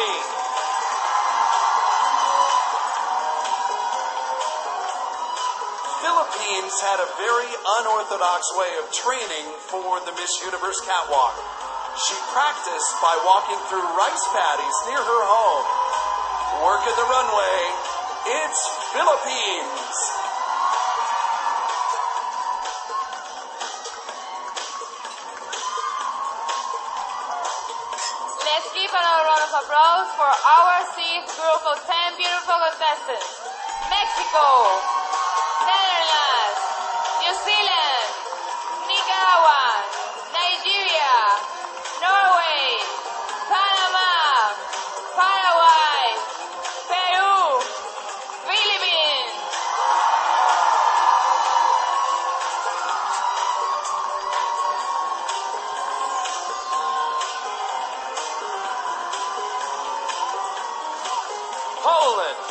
team. Philippines had a very unorthodox way of training for the Miss Universe catwalk. She practiced by walking through rice paddies near her home. Work at the runway. It's Philippines. Let's give another round of applause for our sixth group of 10 beautiful contestants. Mexico, Netherlands, New Zealand, Nicaragua, Nigeria, Norway, Panama, Paraguay, Peru, Philippines. Poland,